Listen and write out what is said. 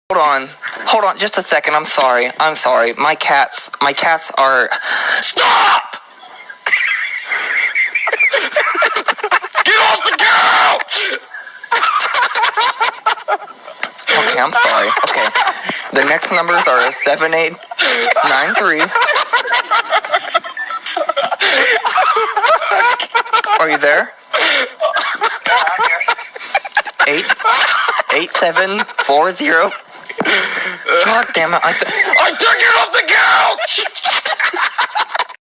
Hold on, just a second. I'm sorry. My cats are. Stop! Get off the couch! Okay, I'm sorry. Okay, the next numbers are 7893. Are you there? 8740. God damn it! I took it off the couch!